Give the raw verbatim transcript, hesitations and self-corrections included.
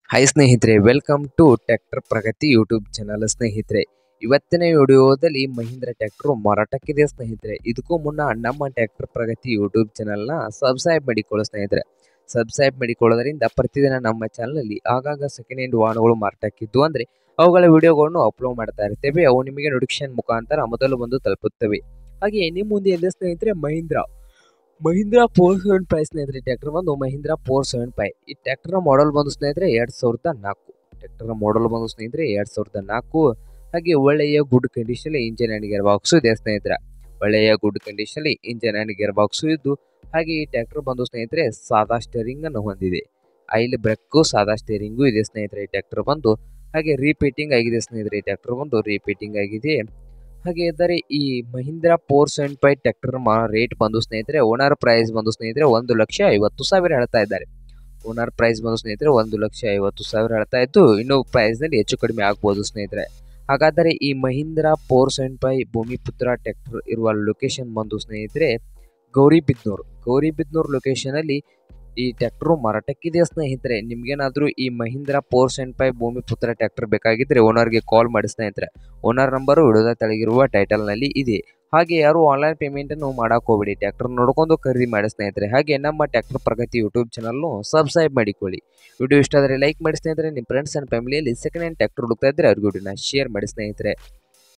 Hi ಸ್ನೇಹಿತರೆ, welcome to tractor Pragati YouTube channel. ಸ್ನೇಹಿತರೆ, ಇವತ್ತಿನ ವಿಡಿಯೋದಲ್ಲಿ ಮಹೀಂದ್ರ ಟ್ರ್ಯಾಕ್ಟರ್ ಮಾರಾಟಕ್ಕಿದೆ. ಸ್ನೇಹಿತರೆ, ಇದಕ್ಕೂ ಮುನ್ನ ನಮ್ಮ ಟ್ರ್ಯಾಕ್ಟರ್ ಪ್ರಗತಿ ಯೂಟ್ಯೂಬ್ ಚಾನಲ್ನ ಸಬ್ಸ್ಕ್ರೈಬ್ ಮಾಡಿಕೊಳ್ಳೋ ಸ್ನೇಹಿತರೆ. ಸಬ್ಸ್ಕ್ರೈಬ್ ಮಾಡಿಕೊಳ್ಳೋದ್ರಿಂದ ಪ್ರತಿದಿನ ನಮ್ಮ ಚಾನಲಲ್ಲಿ ಆಗಾಗ ಸೆಕೆಂಡ್ ಹ್ಯಾಂಡ್ ವಾಹನಗಳು ಮಾರಾಟಕ್ಕಿದ್ದು ಅಂದರೆ ಅವುಗಳ ವಿಡಿಯೋಗಳನ್ನು ಅಪ್ಲೋಡ್ ಮಾಡ್ತಾ ಇರ್ತೇವೆ. ಅವು ನಿಮಗೆ ನೋಟಿಫಿಕೇಶನ್ ಮುಖಾಂತರ ಮೊದಲು ಬಂದು ತಲುಪುತ್ತವೆ. ಹಾಗೆ ನಿಮ್ಮ ಮುಂದೆ ಇದೆ ಸ್ನೇಹಿತರೆ Mahindra Mahindra four seven five ಸ್ನೇಹಿತರೆ. ಟ್ರ್ಯಾಕ್ಟರ್ ಬಂದು ಮಹೀಂದ್ರ ಫೋರ್ ಸೆವೆನ್ ಫೈವ್. ಈ ಟ್ರ್ಯಾಕ್ಟರ್ ಮಾಡಲ್ ಬಂದು ಸ್ನೇಹಿತರೆ ಎರಡ್ ಸಾವಿರದ ನಾಲ್ಕು. ಟ್ರ್ಯಾಕ್ಟರ್ ಮಾಡಲ್ ಬಂದು ಸ್ನೇಹಿತರೆ ಎರಡ್ ಸಾವಿರದ ನಾಲ್ಕು. ಹಾಗೆ ಒಳ್ಳೆಯ good condition engine and gear box ಇದೆ ಸ್ನೇಹಿತರೆ. ಒಳ್ಳೆಯ good condition engine and gear box ಇದ್ದು, ಹಾಗೆ ಈ ಟ್ರ್ಯಾಕ್ಟರ್ ಬಂದು ಸ್ನೇಹಿತರೆ ಸಾದಾ ಸ್ಟೇರಿಂಗ್ ಅನ್ನು ಹೊಂದಿದೆ. ಆಯಿಲ್ ಬ್ರೇಕ್ ಸಾದಾ ಸ್ಟೇರಿಂಗು ಇದೆ ಸ್ನೇಹಿತರೆ. ಈ ಟ್ರ್ಯಾಕ್ಟರ್ ಬಂದು ಹಾಗೆ ರೀಪೇಟಿಂಗ್ ಆಗಿದೆ ಸ್ನೇಹಿತರೆ. ಈ ಟ್ರ್ಯಾಕ್ಟರ್ ಬಂದು ರೀಪೇಟಿಂಗ್ ಆಗಿದೆ. ಹಾಗೆ ಇದ್ದರೆ ಈ Mahindra four seven five tractor rate ಬಂದು ಸ್ನೇಹಿತರೆ, ಓನರ್ ಪ್ರೈಸ್ ಬಂದು ಸ್ನೇಹಿತರೆ ಒಂದು ಲಕ್ಷ ಐವತ್ತು ಸಾವಿರ ಹೇಳ್ತಾ ಇದ್ದಾರೆ. ಓನರ್ ಪ್ರೈಸ್ ಬಂದು ಸ್ನೇಹಿತರೆ ಒಂದು ಲಕ್ಷ ಐವತ್ತು ಸಾವಿರ ಹೇಳ್ತಾ ಇದ್ದು, ಇನ್ನೂ ಪ್ರೈಸ್ ನಲ್ಲಿ ಹೆಚ್ಚು ಕಡಿಮೆ ಆಗ್ಬೋದು ಸ್ನೇಹಿತರೆ. ಹಾಗಾದರೆ ಈ Mahindra four seven five Bhumiputra tractor ಇರುವ ಲೊಕೇಶನ್ ಬಂದು ಸ್ನೇಹಿತರೆ ಗೌರಿಬಿದನೂರು. ಗೌರಿಬಿದನೂರು ಲೊಕೇಶನ್ ಅಲ್ಲಿ ಈ ಟ್ರ್ಯಾಕ್ಟರ್ ಮಾರಾಟಕ್ಕಿದೆ ಸ್ನೇಹಿತರೆ. ನಿಮ್ಗೇನಾದ್ರೂ ಈ Mahindra four seven five Bhumiputra tractor ಬೇಕಾಗಿದ್ರೆ ಓನರ್ಗೆ ಕಾಲ್ ಮಾಡಿ ಸ್ನೇಹಿತರೆ. ಓನರ್ ನಂಬರು ವಿಡಿಯೋದ ತೆಳಗಿರುವ ಟೈಟಲ್ ನಲ್ಲಿ ಇದೆ. ಹಾಗೆ ಯಾರು ಆನ್ಲೈನ್ ಪೇಮೆಂಟ್ ಅನ್ನು ಮಾಡಕ್ ಹೋಗಬೇಡಿ, ಟ್ರ್ಯಾಕ್ಟರ್ ನೋಡ್ಕೊಂಡು ಖರೀದಿ ಮಾಡಿ ಸ್ನೇಹಿತರೆ. ಹಾಗೆ ನಮ್ಮ tractor Pragati YouTube channel subscribe ಮಾಡಿಕೊಳ್ಳಿ. ವಿಡಿಯೋ ಇಷ್ಟ ಆದರೆ ಲೈಕ್ ಮಾಡಿ ಸ್ನೇಹಿತರೆ. ನಿಮ್ಮ ಫ್ರೆಂಡ್ಸ್ ಅಂಡ್ ಫ್ಯಾಮಿಲಿಯಲ್ಲಿ ಸೆಕೆಂಡ್ ಹ್ಯಾಂಡ್ ಟ್ರ್ಯಾಕ್ಟರ್ ಹುಡುಕ್ತಾ ಇದ್ರೆ ಅವ್ರಿಗೆ ವಿಡಿಯೋನ ಶೇರ್ ಮಾಡಿ ಸ್ನೇಹಿತರೆ.